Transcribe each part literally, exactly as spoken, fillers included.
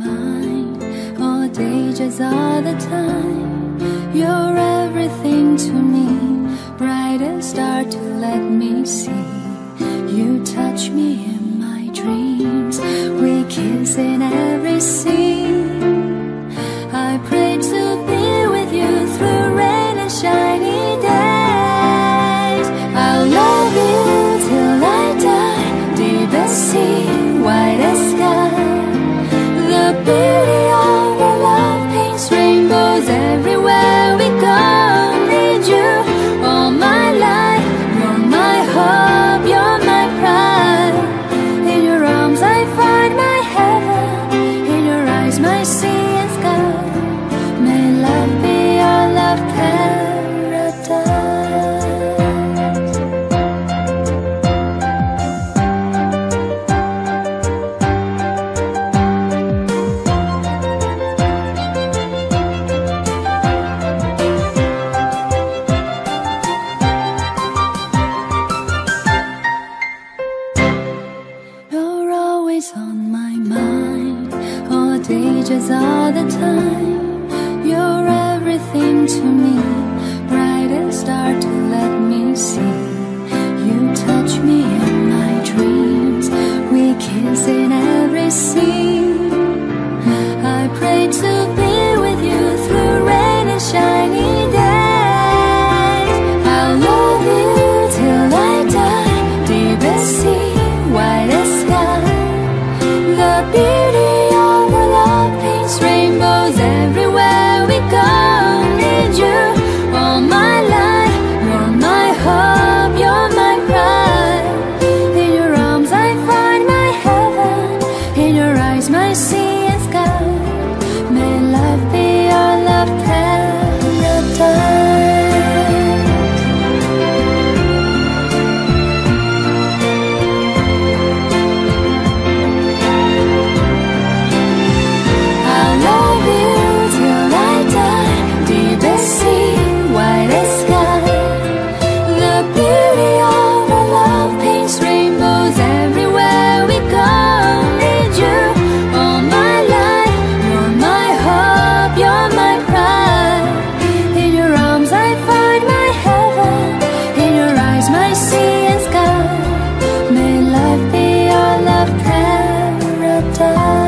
mind all day, just all the time. You're everything to me, brightest star to let me see. You touch me in my dreams, we kiss in every scene. I pray to be with you through rain and shiny days. I'll love you till I die, deepest sea, widest sky. The beauty of our love paints rainbows everywhere we go. Need you all my life, you're my hope, you're my pride. In your arms I find my heaven, in your eyes my sea and sky. May love be our love paradise. You're always on my mind, all day, just all the time. You're everything to me, brightest star to let me see. You touch me in my dreams, we kiss in every scene. I pray to be with you through rain and shiny days. I'll love you till I die, deepest sea, widest sky. The beauty of our love paints rainbows everywhere we go. Need you all my life, you're my hope, you're my pride. In your arms I find my heaven, in your eyes my sea and sky. May love be our love paradise. I'll love you till I die, deepest sea, widest sky. The beauty of our love paints rainbows everywhere we go. Need you all my life, you're my hope, you're my pride. In your arms I find my heaven, in your eyes my sea and sky. May love be our love paradise.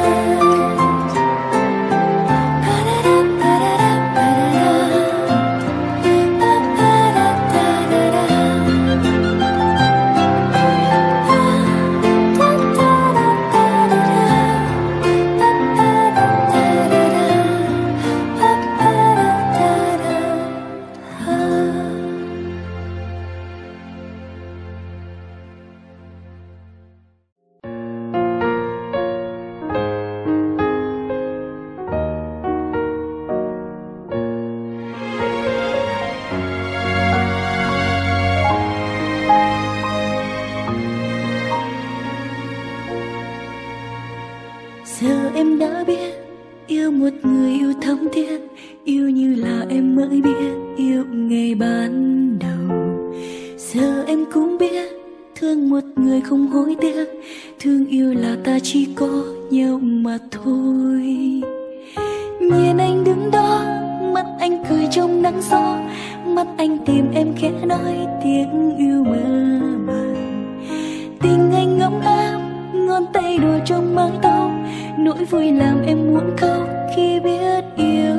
Giờ em đã biết yêu một người yêu thắm thiết, yêu như là em mới biết yêu ngày ban đầu. Giờ em cũng biết thương một người không hối tiếc, thương yêu là ta chỉ có nhau mà thôi. Nhìn anh đứng đó, mắt anh cười trong nắng gió, mắt anh tìm em khẽ nói tiếng yêu mơ màng. Tình anh ngấm áp, ngón tay đùa trong mái tóc, nỗi vui làm em muốn khóc khi biết yêu.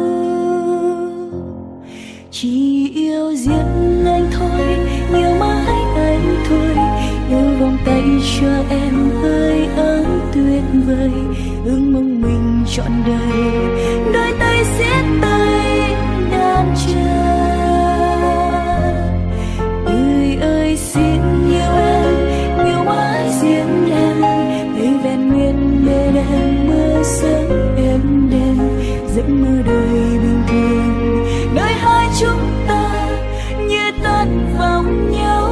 Chỉ yêu riêng anh thôi, yêu mãi anh thôi, yêu vòng tay cho em hơi ấm tuyệt vời, ước mong mình trọn đời, đôi tay siết tay đan chờ. Ơi ơi xin yêu em, yêu mãi riêng em, thấy vẹn nguyên bên em mưa sớm êm đêm, giấc mơ đời bình thường, nơi hai chúng ta như tan vào nhau.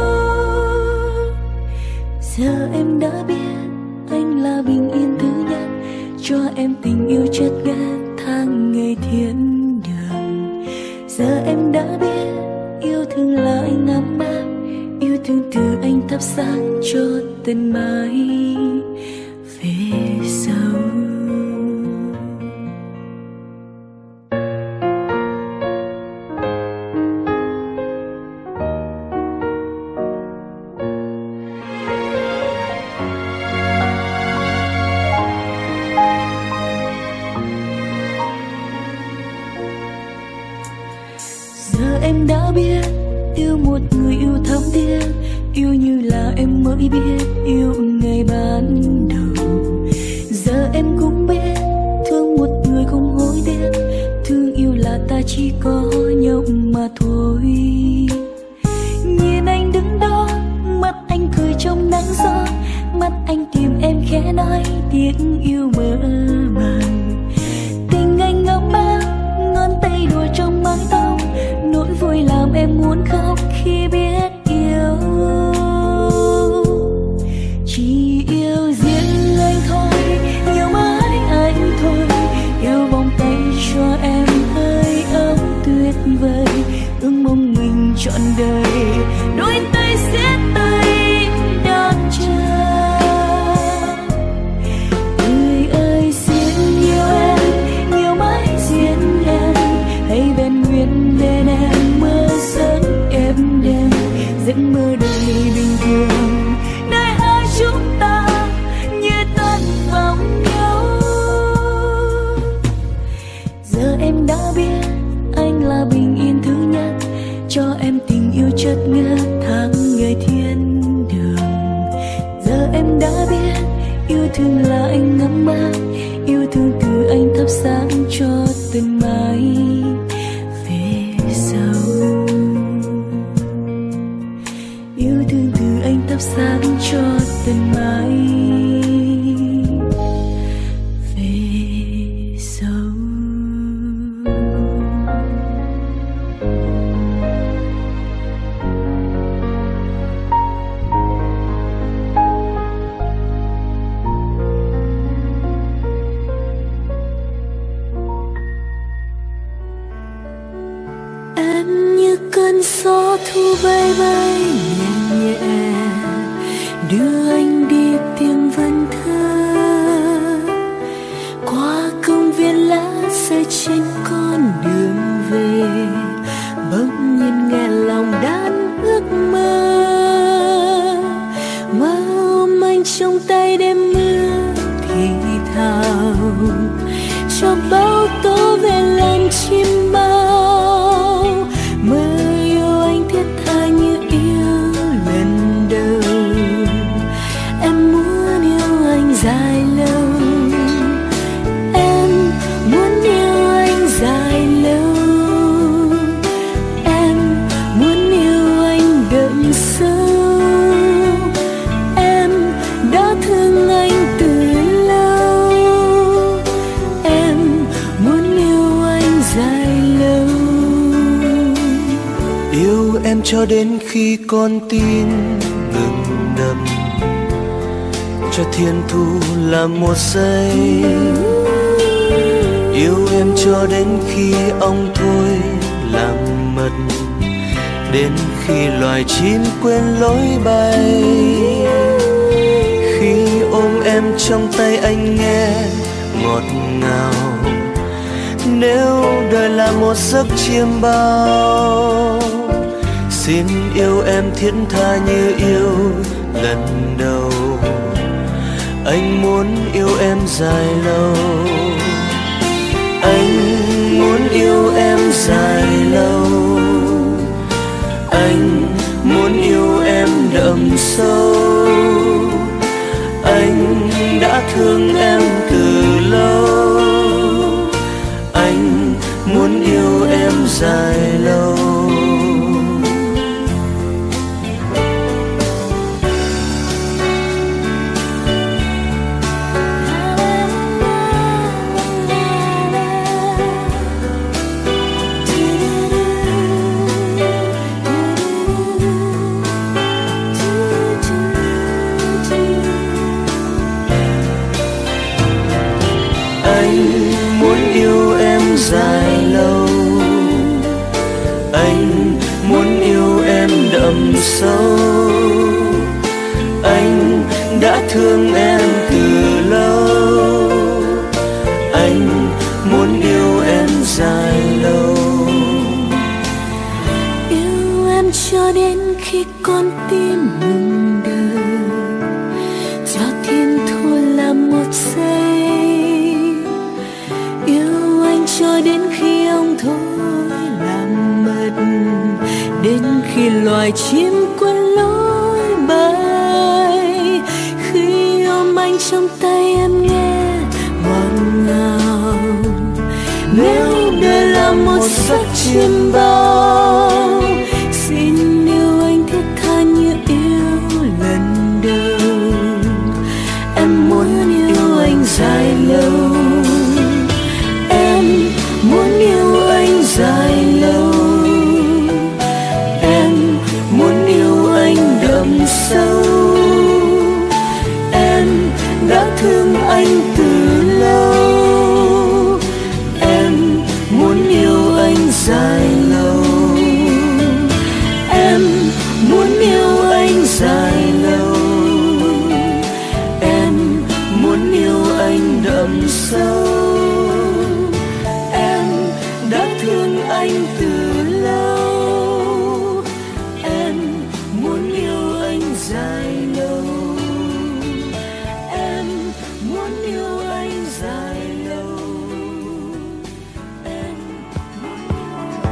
Giờ em đã biết anh là bình yên thứ nhất, cho em tình yêu chất ngát tháng ngày thiên đường. Giờ em đã biết yêu thương là anh ấm áp, yêu thương từ anh thắp sáng cho tận mãi về sau. em đã biết yêu một người yêu thắm thiết, yêu như là em mới biết yêu ngày ban đầu. Giờ em cũng biết thương một người không hối tiếc, thương yêu là ta chỉ có nhau mà thôi. Nhìn anh đứng đó, mắt anh cười trong nắng gió, mắt anh tìm em khẽ nói tiếng yêu mơ màng. Tình anh ngấm mát, ngón tay đùa trong mái tóc, nỗi vui làm em muốn khóc khi biết yêu. Chỉ yêu riêng anh thôi, yêu mãi anh thôi, yêu vòng tay cho em hơi ấm tuyệt vời, ước mong mình trọn đời đôi tay siết tay đón chờ. Người ơi xin yêu em, yêu mãi riêng em, hãy vẹn nguyên bên em mơ giấc êm đềm, giấc mơ đầy bình thường nơi hai chúng ta như tan vào nhau. Giờ em đã biết anh là bình yên thứ nhất, cho em tình yêu chất ngất tháng ngày thiên đường. Giờ em đã biết yêu thương là anh ngắm mát, yêu thương từ anh thắp sáng cho từng mãi về sau. Yêu thương từ anh thắp sáng cho từng mãi về sau. Em như cơn gió thu bay bay nhẹ nhẹ, đưa anh đi tìm vần thơ qua công viên lá rơi trên con đường về. Bỗng nhiên nghe lòng đan ước mơ, mơ ôm anh trong tay đêm mưa thì thào cho bao tố về làm chim bao. Mơ yêu anh thiết tha như yêu lần đầu, em muốn yêu anh dài lâu, em muốn yêu anh dài lâu, em muốn yêu anh đậm sâu. Em đã thương anh từ lâu, em muốn yêu anh dài lâu. Yêu em cho đến khi con tim ngừng đập, cho thiên thu là một giây. Yêu em cho đến khi ong thôi làm mật, đến khi loài chim quên lối bay. Khi ôm em trong tay anh nghe ngọt ngào, nếu đời là một giấc chiêm bao. Xin yêu em thiết tha như yêu lần đầu, anh muốn yêu em dài lâu. Anh muốn yêu em dài lâu, anh muốn yêu em đậm sâu. Anh đã thương em từ lâu, anh muốn yêu em dài lâu. Dài lâu, anh muốn yêu em đậm sâu. Anh đã thương em từ lâu, anh muốn yêu em dài lâu. Yêu em cho đến khi con tim ngừng đập, cho thiên thu là một giây. Yêu anh cho đến khi ông thôi làm mật, khi loài chim quên lối bay, khi ôm anh trong tay em nghe ngọt ngào. Nếu đời là một giấc chiêm bao, xin yêu anh thiết tha như yêu lần đầu. Em muốn yêu anh dài lâu, em muốn yêu anh dài lâu, em muốn yêu anh đậm sâu. Em đã thương anh từ lâu, em muốn yêu anh dài lâu, em muốn yêu anh dài lâu, em muốn yêu anh đậm sâu. Em đã thương anh từ lâu, em muốn yêu anh dài lâu, em muốn yêu anh dài lâu, em muốn yêu.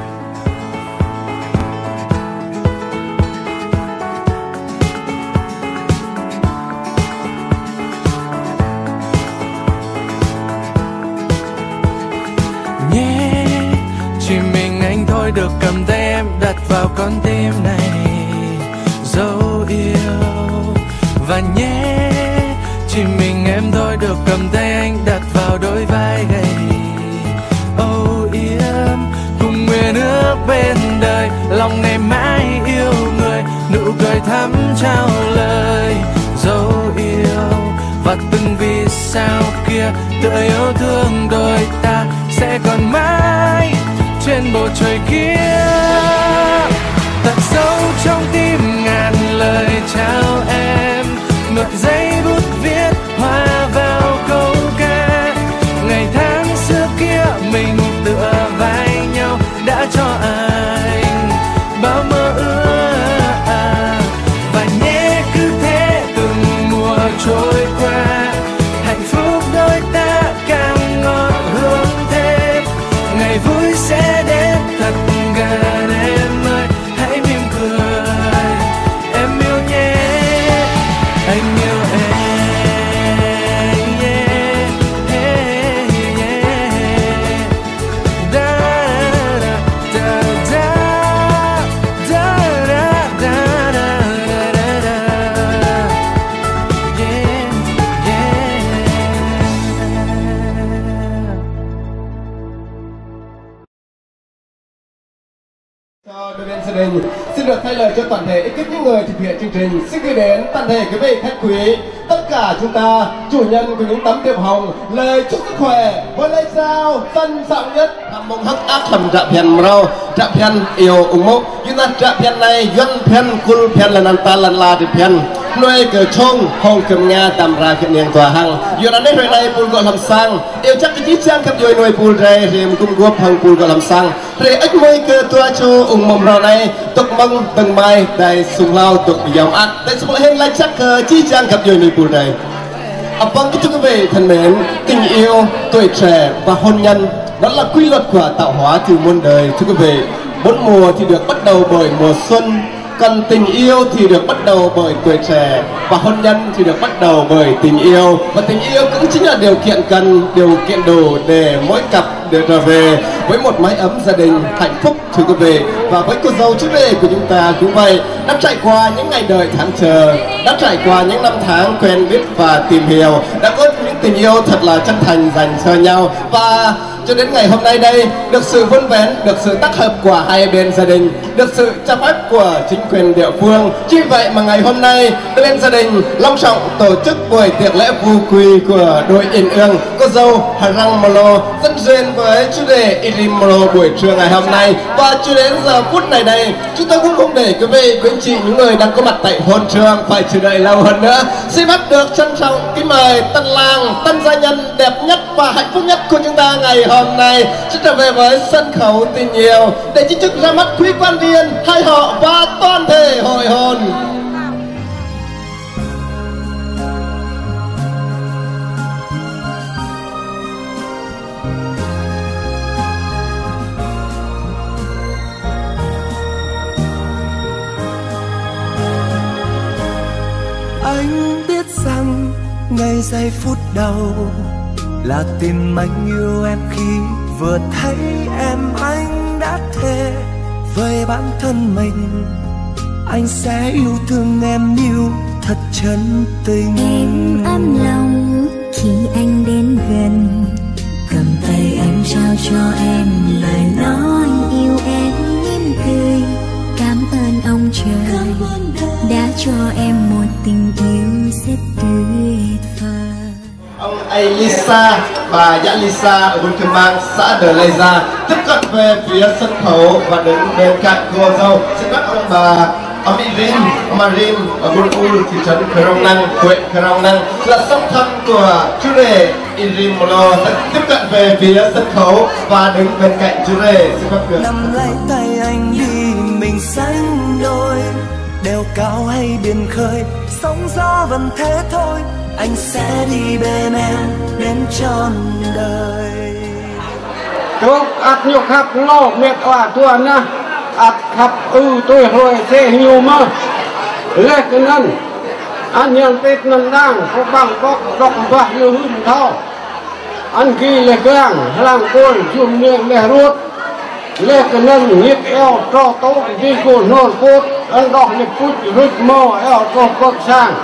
Nhé, chỉ mình anh thôi được cầm tay em đặt vào con tim này dấu yêu. Và nhé, chỉ mình em thôi được cầm tay anh đặt vào đôi vai gầy âu yếm, cùng nguyện ước bên đời lòng này mãi yêu người, nụ cười thắm trao lời dấu yêu. Và từng vì sao kia tựa yêu thương đôi ta sẽ còn mãi trên bầu trời kia. Tận sâu trong tim ngàn lời chào em, ngược giấy bút viết hoa vào câu ca. Ngày tháng xưa kia mình tựa vai nhau đã cho anh bao mơ ước à. Và nhé cứ thế từng mùa trôi qua, hạnh phúc đôi ta càng ngọt hương thêm. Ngày vui sẽ đến thật gần em ơi, hãy mỉm cười em yêu nhé. Anh yêu em, yeah, yeah, yeah. Da, da, da, da, da, da, da, da, da, da. Yeah, yeah. Cho đôi bên gia đình xin được thay lời cho toàn thể ekip những người thực hiện chương trình, xin gửi đến toàn thể quý vị khách quý, tất cả chúng ta chủ nhân của những tấm thiệp hồng lời chúc sức khỏe với lời chào trân trọng nhất. Thầm mong hắc ác thầm trạm phiền rau trạm phiền yêu ủng mốc nhưng là trạm phiền này dân phiền cul phiền là nan ta lần la thì phiền nuôi cờ trông hồng cầm nga tạm ra phiền niềng tòa hằng giờ đã đến hồi này pul gọi làm sang yêu chắc cái chí trang khắp rồi nuôi pul rề rìm cung guốc hằng pul gọi làm sang rề ếch môi cờ tua chu ủng mầm rau này tục măng từng mai đầy sùng lao tục dòng ắt tại số hên lại chắc cờ chí trang khắp rồi nuôi pul rề. À, vâng, kính thưa quý vị thân mến, tình yêu, tuổi trẻ và hôn nhân đó là quy luật của tạo hóa từ muôn đời. Thưa quý vị, bốn mùa thì được bắt đầu bởi mùa xuân, còn tình yêu thì được bắt đầu bởi tuổi trẻ, và hôn nhân thì được bắt đầu bởi tình yêu. Và tình yêu cũng chính là điều kiện cần, điều kiện đủ để mỗi cặp để trở về với một mái ấm gia đình hạnh phúc. Thưa quý vị, và với cô dâu chú rể của chúng ta cũng vậy, đã trải qua những ngày đợi tháng chờ, đã trải qua những năm tháng quen biết và tìm hiểu, đã có những tình yêu thật là chân thành dành cho nhau, và cho đến ngày hôm nay đây được sự vun vén, được sự tác hợp của hai bên gia đình, được sự cho phép của chính quyền địa phương. Chính vậy mà ngày hôm nay đôi bên gia đình long trọng tổ chức buổi tiệc lễ vu quy của đôi Yên Ương cô dâu Hà Răng Molo dẫn duyên với chủ đề Irim Molo buổi trưa ngày hôm nay. Và cho đến giờ phút này đây chúng tôi cũng không để quý vị quý anh chị những người đang có mặt tại hôn trường phải chờ đợi lâu hơn nữa. Xin phép được trân trọng kính mời tân lang tân gia nhân đẹp nhất và hạnh phúc nhất của chúng ta ngày hôm nay sẽ trở về với sân khấu tình yêu để chính thức ra mắt quý quan viên hai họ và toàn thể hội hôn. ngay giây phút đầu là tìm anh yêu em khi vừa thấy em anh đã thề với bản thân mình anh sẽ yêu thương em yêu thật chân tình. Em ấm lòng khi anh đến gần, cầm tay anh trao cho em lời nói yêu em mỉm cười. Cảm ơn ông trời đã cho em một tình yêu rất tuyệt vời. Ông Elisa và Nhã Lisa ở Buôn Kim Mang, xã Đờ Lê Gia tiếp cận về phía sân khấu và đứng bên cạnh cô dâu. Xin bắt ông bà ông Irin, ông Marin ở Buôn U, thị trấn Krông Năng, huyện Krông Năng là song thân của chú rể Irin Molo tiếp cận về phía sân khấu và đứng bên cạnh chú rể. Xin bắt được. Nắm lấy tay anh đi mình sánh đôi, đèo cao hay biển khơi sóng gió vẫn thế thôi, anh sẽ đi bên em đến trọn đời. Chúc ắt nhục khắp nô miệt hòa tuần na ắt khắp ư tôi hồi sẽ nhiều mơ lê cái nân anh nhận tết nân đang có bằng có đọc và lưu hương thao anh ghi lê gang làng côi dùng miệng lê ruột lê cái nân nhiệt eo cho tốt đi cổ nôn cốt anh đọc nhịp phút rút mò eo cho cốt sang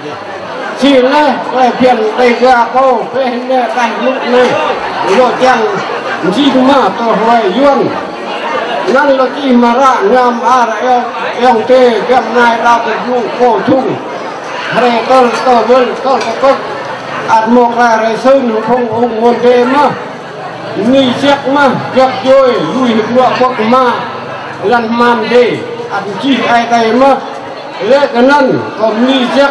chỉ lê lê phiền đầy gà câu về lê cảnh lúc này rồi chẳng chỉ mà tôi hỏi yuan năng là chỉ mà ra ngam à eo eo tê kem này ra từ du cổ thùng hay con to vươn con có ạt một là rồi sơn không ủng nguồn tê mà nghi chắc mà gặp rồi lùi ngựa quốc mà lần màn đi ạt chỉ ai đây mà lẽ cái năn còn nghi chắc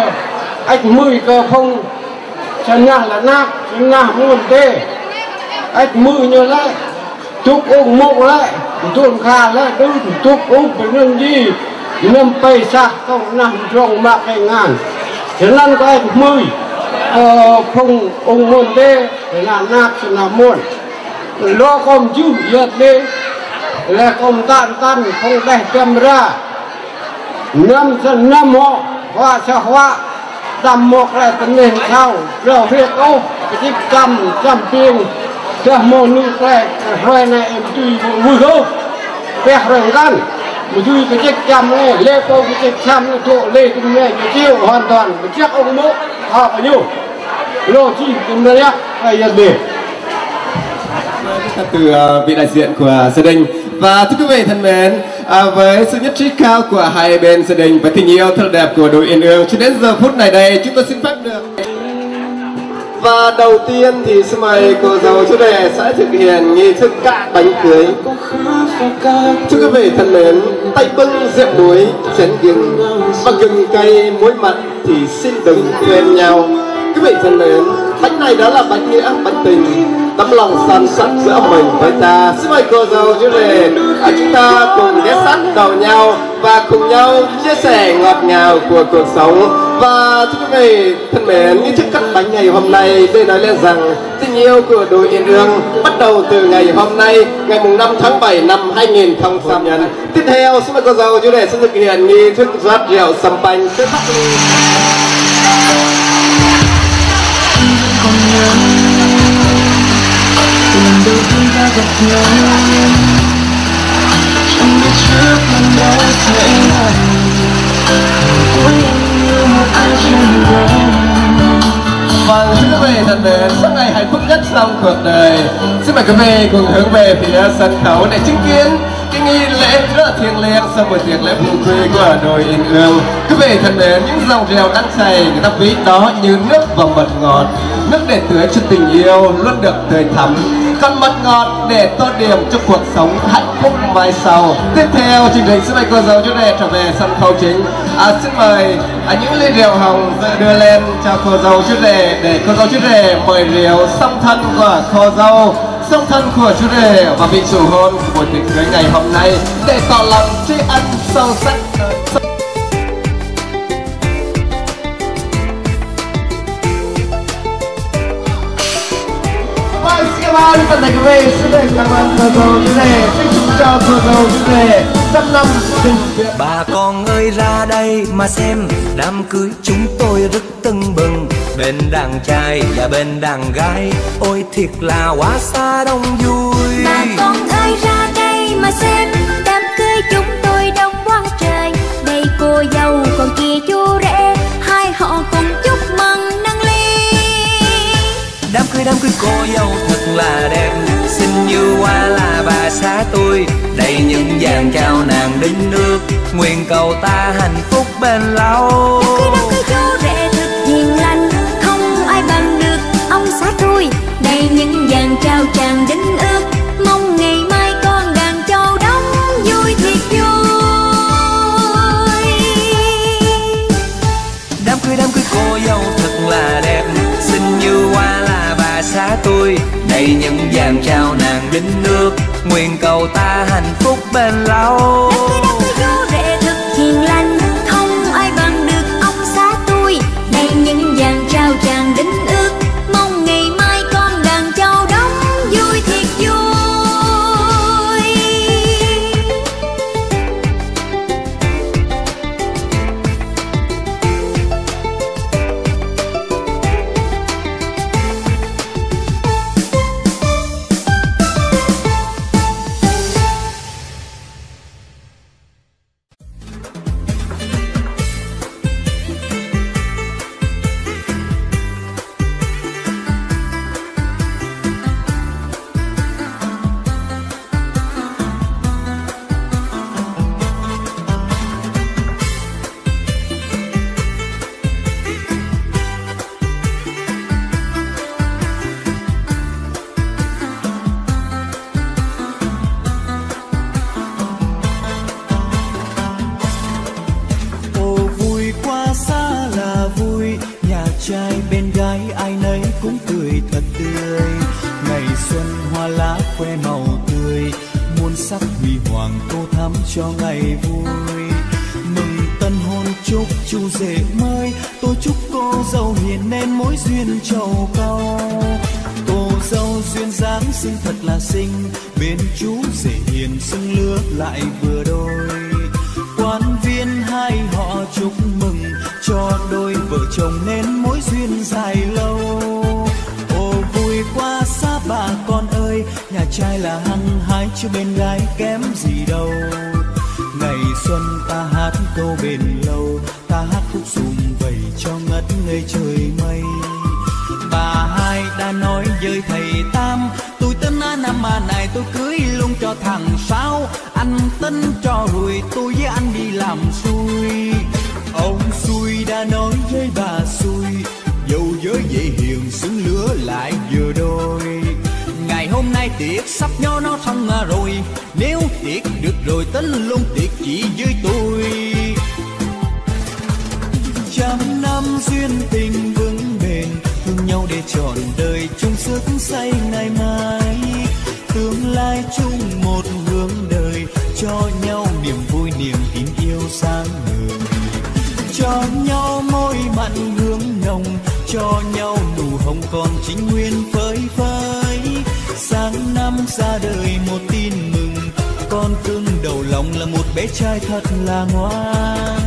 anh mười cơ không chân nhà là nát chân nhà nguồn tê anh mười như lại chúc ông mộ lại tuần khá lại đừng chúc ông phải nâng gì nâng bay xa không nằm trong mạc cái ngàn cho nên có anh mười không ông muôn đê là nạc cho là muôn lo không chú giật đê là không tàn tàn không đẩy camera năm dân năm họ hoa xa hoa tầm một là tình hình sau rồi việc ô cái chiếc trăm trăm tiền cho một nữ trẻ rồi này em tùy vui không bé rồi gan một tùy cái chiếc trăm này lê cô cái chiếc trăm này chỗ lê cái này cái chiêu hoàn toàn cái chiếc ông mộ họ phải nhiều lô chi cái này á phải nhận đề từ uh, vị đại diện của gia đình. Và thưa quý vị thân mến, à, với sự nhất trí cao của hai bên gia đình và tình yêu thật đẹp của đôi uyên ương, cho đến giờ phút này đây chúng tôi xin phép được. Và đầu tiên thì xin mời cô dâu chú rể sẽ thực hiện nghi thức cạ bánh cưới. Thưa quý vị thân mến, tay bưng rượu muối, chén gừng và gừng cay muối mặn thì xin đừng quên nhau. Quý vị thân mến, bánh này đó là bánh nghĩa, bánh tình, tấm lòng son sắt giữa mình với ta. Xin mời cô dâu chú rể à, chúng ta cùng ghé sát đầu nhau và cùng nhau chia sẻ ngọt ngào của cuộc sống. Và thưa quý vị thân mến, nghi thức cắt bánh ngày hôm nay đây nói lên rằng tình yêu của đôi uyên ương bắt đầu từ ngày hôm nay, ngày mùng năm tháng bảy năm hai nghìn không trăm nhân. Tiếp theo xin mời cô dâu chú rể sẽ thực hiện nghi thức rót rượu sâm panh. Còn nhớ lần đầu tiên ta gặp nhau trong biết trước mình đã thấy này cuối em như một ai trên đời. Vâng, thưa quý vị thân mến, sau ngày hạnh phúc nhất trong cuộc đời, xin mời quý vị cùng hướng về phía sân khấu để chứng kiến cái nghi lễ rất là thiêng liêng sau buổi tiệc lễ vu quy của đôi uyên ương. Quý vị thân mến, những dòng rượu đang chảy người ta ví đó như nước và mật ngọt, nước để tưới cho tình yêu luôn được tươi thắm, còn mật ngọt để tô điểm cho cuộc sống hạnh phúc mai sau. Tiếp theo chương trình xin mời cô dâu chú rể trở về sân khấu chính. À, xin mời à, những ly rượu hồng đưa lên cho cô dâu chú rể để cô dâu chú rể mời rượu song thân của cô dâu, song thân của chú rể và vị chủ hôn của buổi tiệc cưới ngày hôm nay để tỏ lòng tri ân sâu sắc. Vâng, xin cảm ơn tất cả quý vị, xin cảm ơn cô dâu chú rể, xin chúc cho cô dâu chú rể trăm năm tình Việt. Bà con ơi ra đây mà xem, đám cưới chúng tôi rất tưng bừng, bên đàn trai và bên đàn gái, ôi thiệt là quá xa đông vui. Bà con ơi ra đây mà xem, đám cưới chúng tôi đông quá trời. Đây cô dâu còn kia chú rể, hai họ cùng chúc mừng nâng ly. Đám cưới đám cưới cô dâu thật là đẹp, xinh như hoa là bà xã tôi, đầy những vàng trao nàng đính nước, nguyện cầu ta hạnh phúc bền lâu. Đám cưới đám cưới chú rể thật hiền lành, không ai bằng được ông xã tôi, đầy những vàng trao tràn đính ước, mong ngày mai con đàn châu đóng vui thiệt vui. Đám cưới đám cưới cô dâu thật là đẹp, xinh như hoa là bà xã tôi, đầy những vàng trao nàng đính nước, nguyện cầu ta hạnh phúc bền lâu. Đám cưới đám cưới chú rể thật hiền lành, không ai bằng được ông xã tôi, đầy những vàng trao tràn đính ước, mong ngày mai con đàn châu đóng vui thiệt vui. Trai bên gái ai nấy cũng cười thật tươi, ngày xuân hoa lá khoe màu tươi, muôn sắc huy hoàng tô thắm cho ngày vui. Mừng tân hôn chúc chú rể mới, tôi chúc cô dâu hiền nên mối duyên trầu cau. Cô dâu duyên dáng xinh thật là xinh, bên chú rể hiền xưng lứa lại vừa đôi. Quan viên hai họ chúc mừng cho đôi vợ chồng nên mối duyên dài lâu. Ô vui quá xa bà con ơi, nhà trai là hăng hái chứ bên gái kém gì đâu. Ngày xuân ta hát câu bền lâu, ta hát khúc sum vầy cho ngất ngây trời mây. Bà hai đã nói với thầy Tam, tôi tên A Nam mà này tôi cưới luôn cho thằng Sáu. Anh tính cho rồi tôi với anh đi làm xui. Ông xui đã nói với bà xui, dâu giới dễ hiền xứng lứa lại vừa đôi. Ngày hôm nay tiệc sắp nho nó xong rồi, nếu tiệc được rồi tính luôn tiệc chỉ với tôi. Trăm năm duyên tình vững bền, thương nhau để trọn đời chung sức xây ngày mai. Tương lai chung một hướng đời, cho nhau niềm vui niềm tin yêu sáng ngời. Cho nhau môi mặn hương nồng, cho nhau nụ hồng còn chính nguyên phơi phới. Sáng năm ra đời một tin mừng, con cưng đầu lòng là một bé trai thật là ngoan.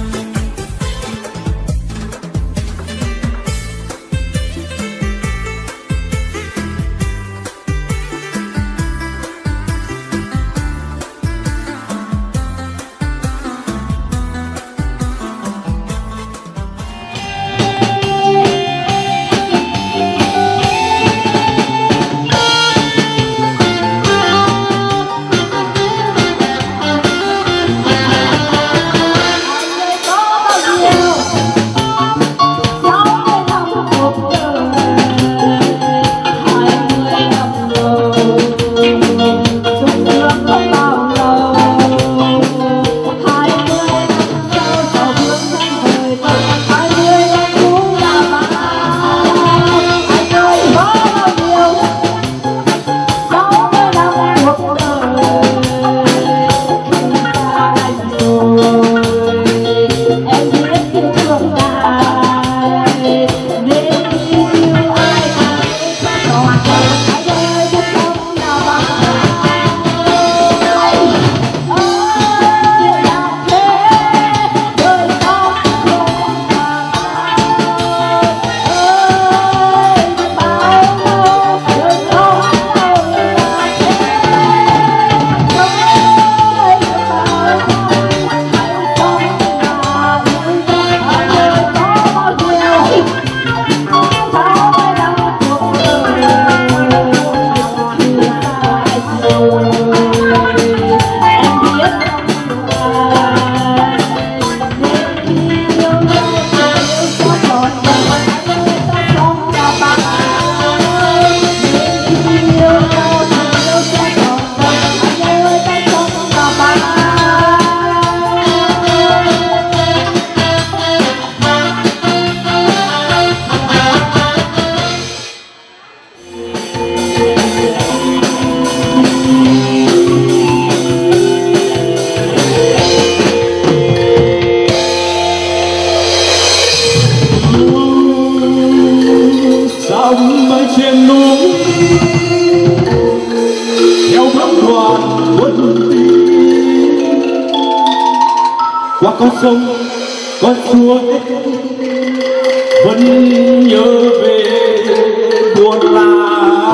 có sông có suối vẫn nhớ về buồn la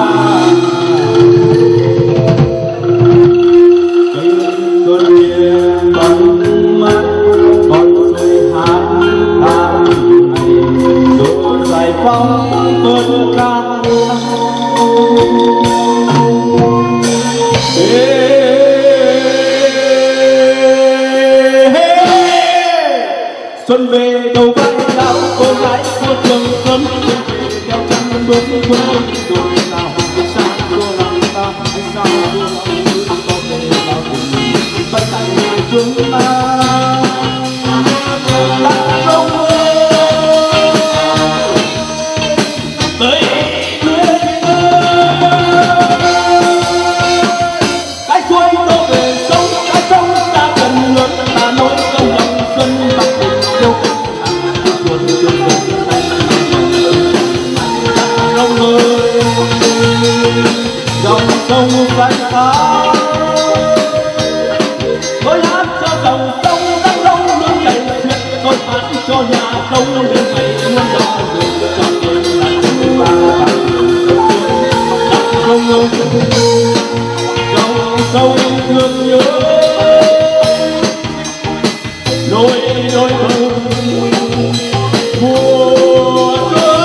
cơn đêm bóng mắt con suối hát tháng ngày rồi giải phóng cơn ca xuân về đầu vai áo cô gái của trường xuân theo chân bước bước đôi nào sao cô làm ta sao cô làm có thể vào cùng tất cả chúng ta đã không tới cái suối đổ về sông cái sông ta cần lớn ta nối công lòng xuân bắc yêu lòng người dòng sông vắt tháo tôi hát cho dòng sông đất sông nước chảy chuyện tôi hát cho nhà sông lên ngày muôn đỏ được cho tôi là chúng ta dòng sông dòng sông thương nhớ đôi đôi bờ mùa xuân.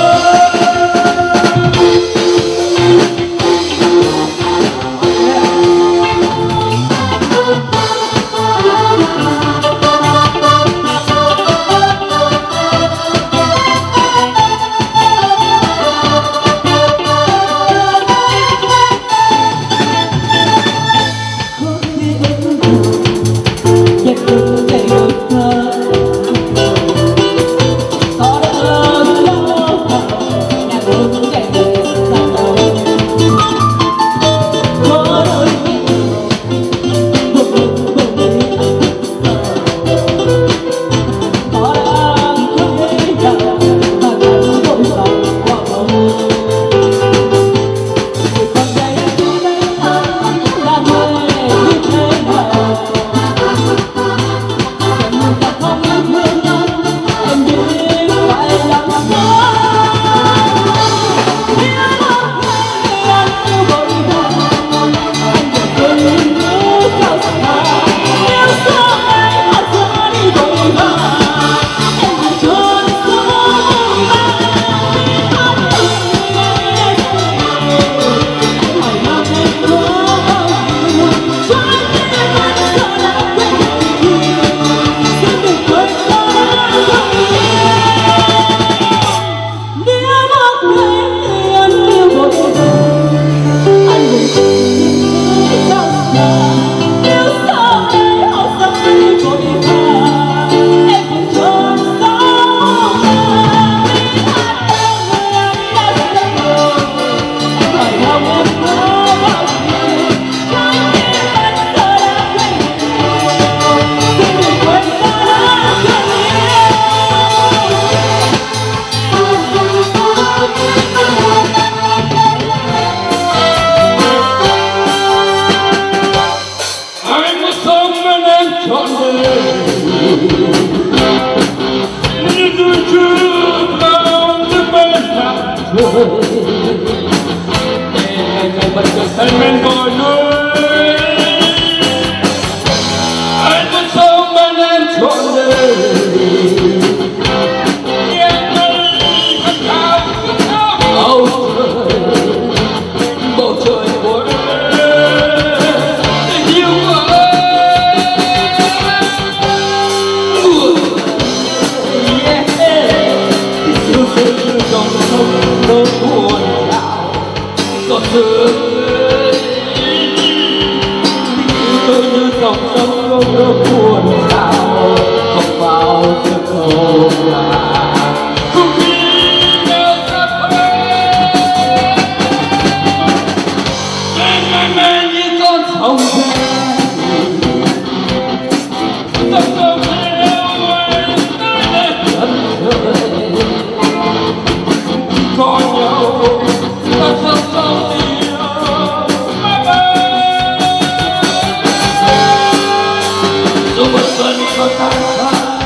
Hãy subscribe cho kênh Ghiền Mì Gõ để không bỏ lỡ những video hấp dẫn.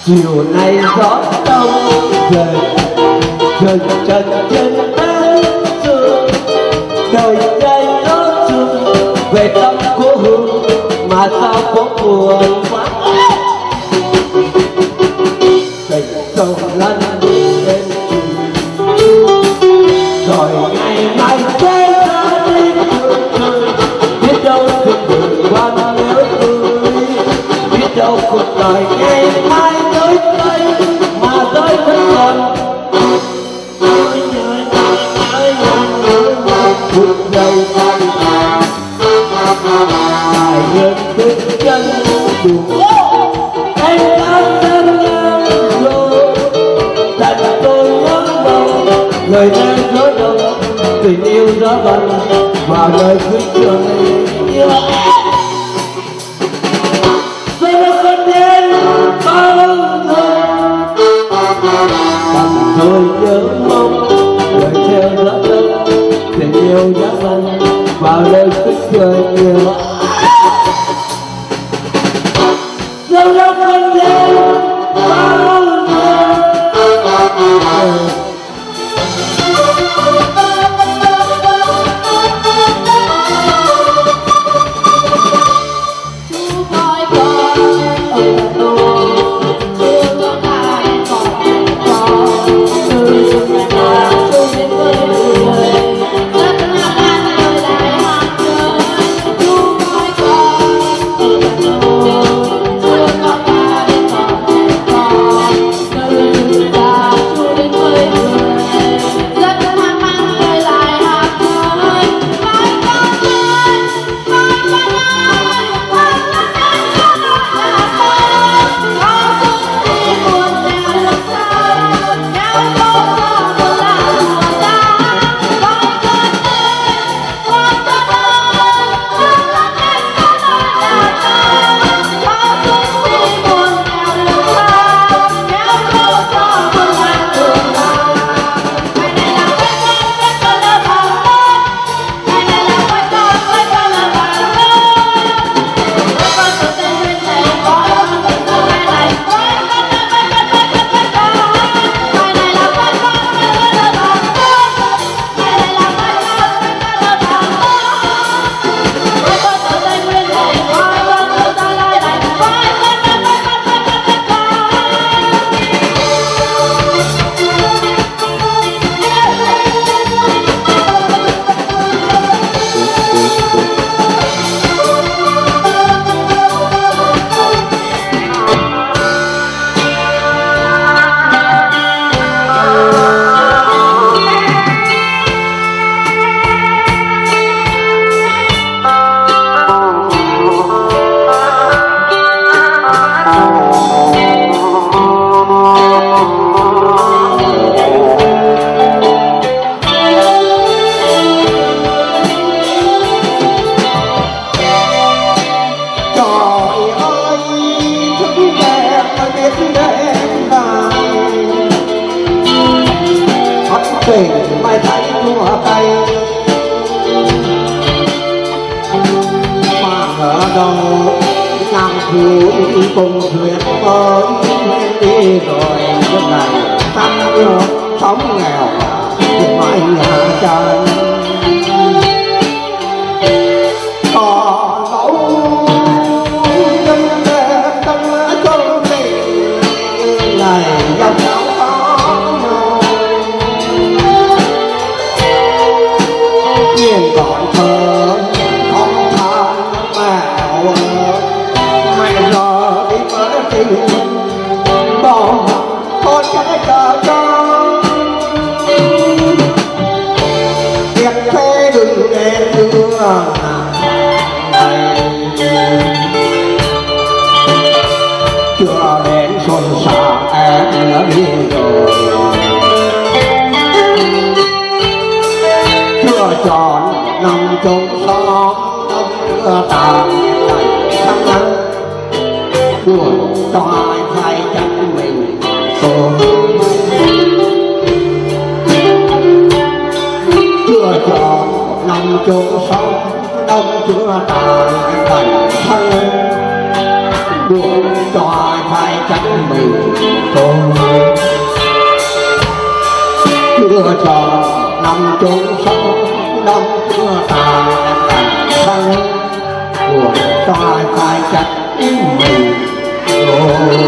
chiều nay gió đông về dần chân chân em xưa đời đây nó chung về tâm cố hương mà sao có buồn quá tình sâu lăn lên rồi ngày mai sẽ ra đi biết đâu cuộc đời qua nhớ tôi biết đâu cuộc đời ngày mai tới đây mà tới vẫn còn nhớ nhớ nhớ nhớ nhớ cuộc đời thành phải nhân bước chân đủ anh đã chân em rồi tại tôi muốn đâu người nên gió đông tình yêu gió bần và lời cuối trường yêu rồi nó còn đến bao giờ bằng tôi nhớ mong lời theo gió đông tình yêu gió bần và lời cuối trường yêu rồi nó còn đến bao giờ tình mai thấy thua tay mà ở đâu nam phụ cùng thuyền mới đi rồi lúc này tâm yêu sống nghèo mãi nhà trời còn thơ không than mèo mày giờ đi mới tìm bỏ con cái chờ cho việc thế đừng để đưa chưa đến xuân xa em đã đi rồi chưa tròn nằm trong xóm mưa tàn tháng nắng buồn toại phải chân mình khổ chưa tròn nằm trong xóm đông chưa tàn thành thân buộc cho phải chẳng mình thôi đưa cho năm chốn sống năm chưa tàn thân buộc cho phải chẳng mình thôi.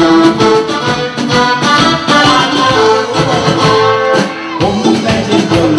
Hãy subscribe cho kênh Ghiền Mì Gõ để không bỏ lỡ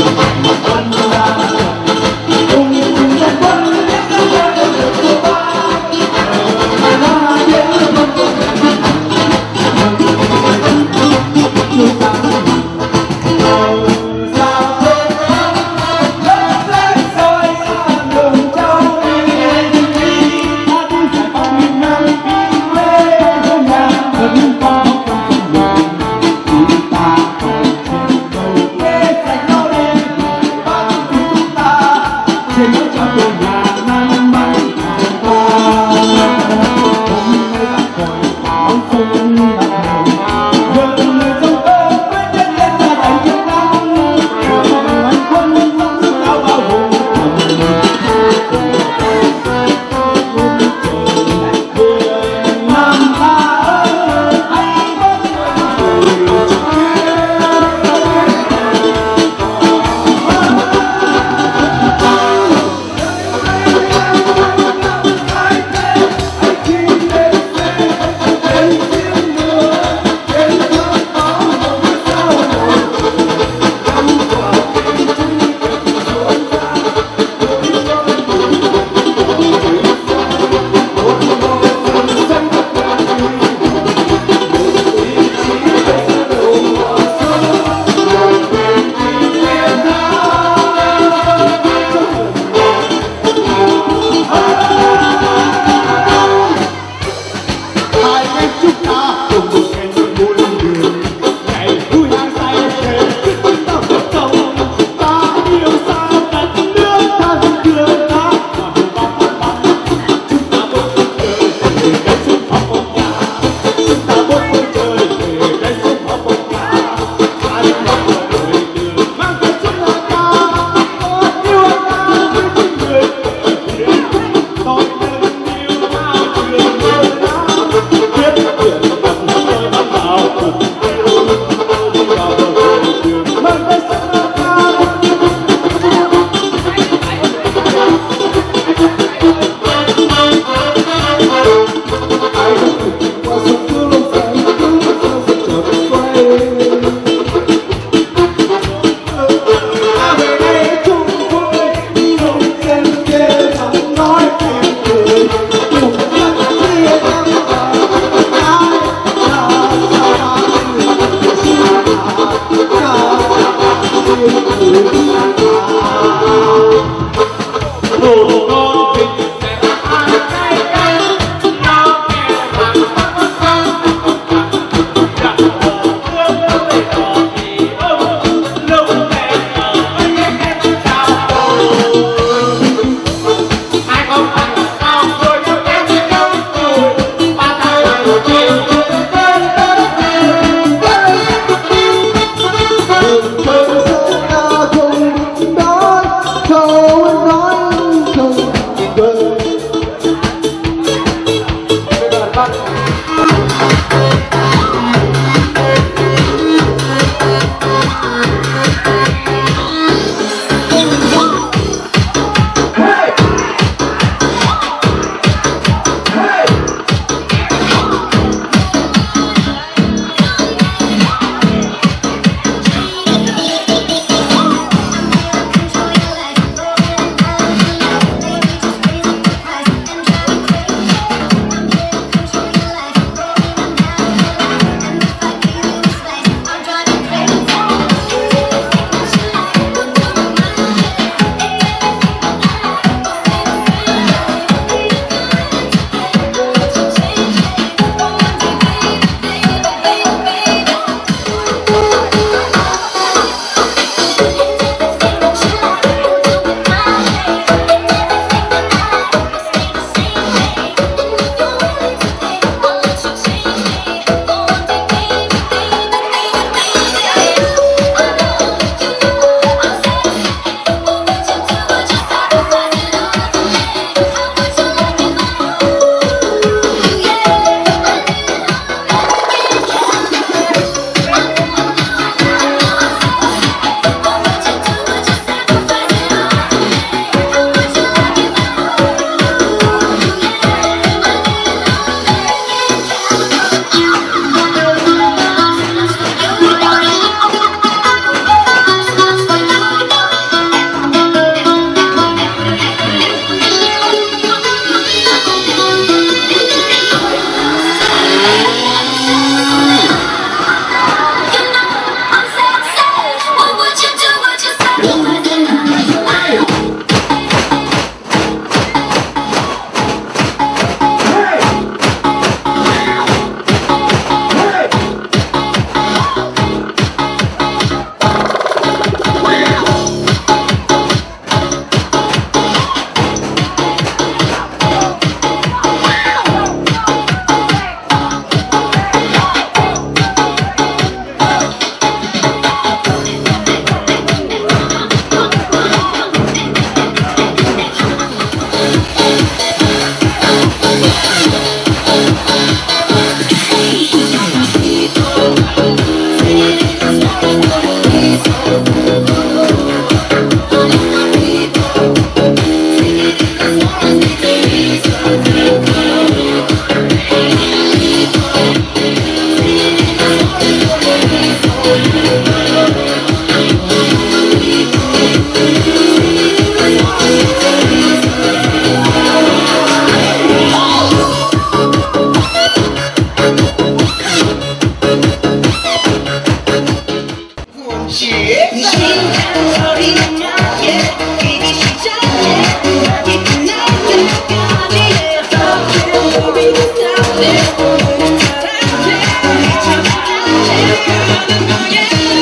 Yeah.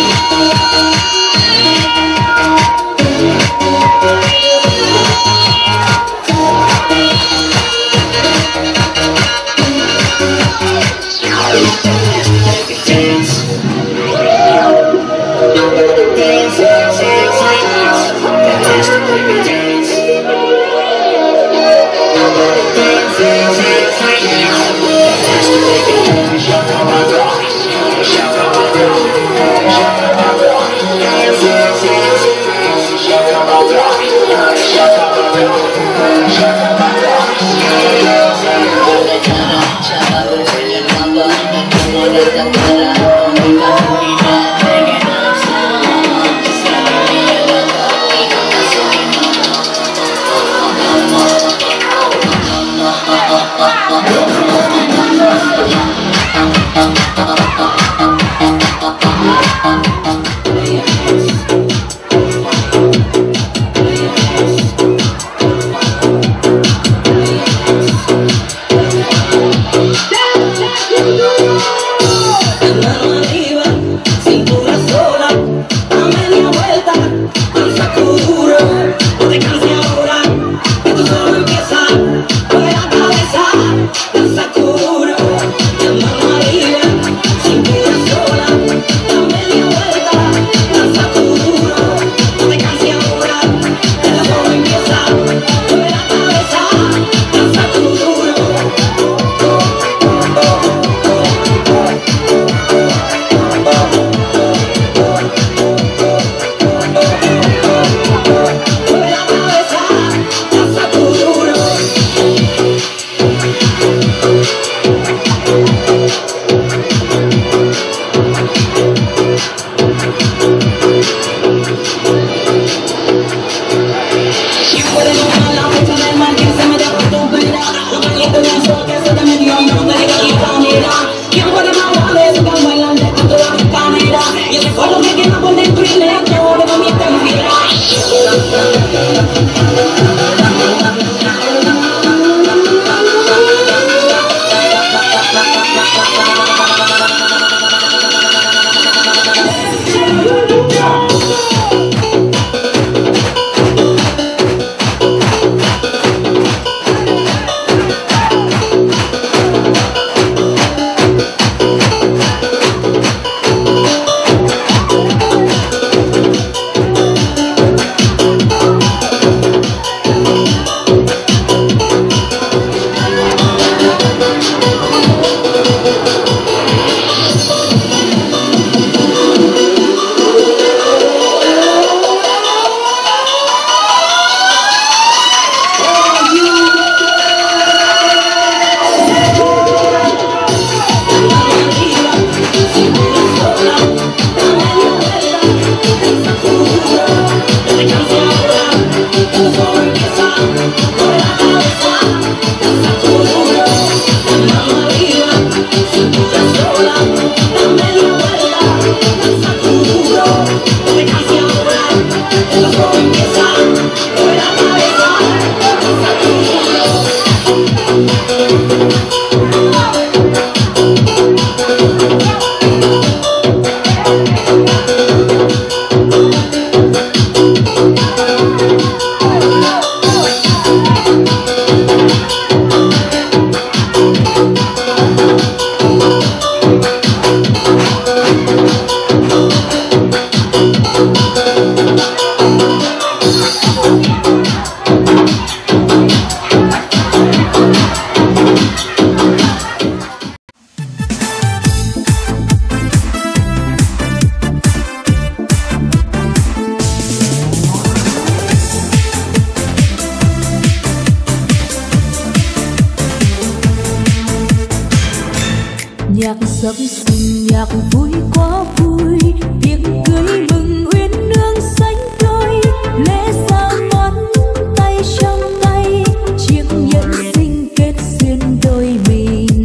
nhạc sập sình nhạc vui quá vui, tiệc cưới mừng uyên nương sánh đôi, lễ ra mắt tay trong tay, chiếc nhẫn xinh kết duyên đôi mình.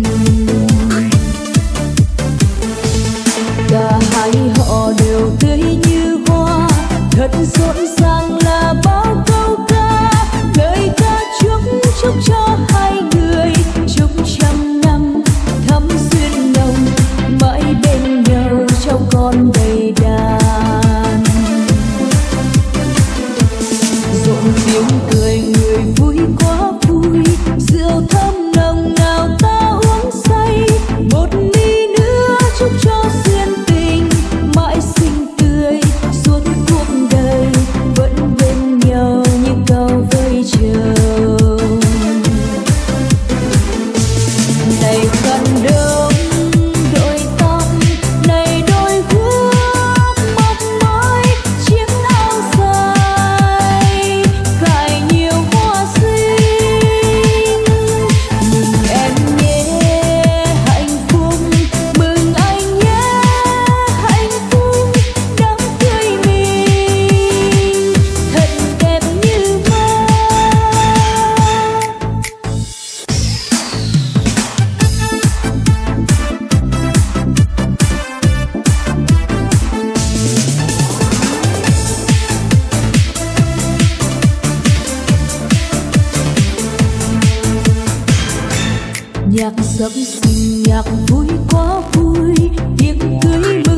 Cả hai họ đều tươi như hoa, thật rộn ràng là bao câu ca, lời ca chúc chúc cho hai người chúc trăm năm thắm duyên nồng, mãi bên nhau trong con đầy đàn. Rộn tiếng cười người vui quá vui, rượu thơm nồng nào ta uống say, một ly nữa chúc cho duyên tình mãi xinh tươi suốt cuộc đời, vẫn bên nhau như câu với chồng. Này khăn đông đôi tóc, này đôi guốc sập sình nhạc vui quá vui tiệc cưới mừng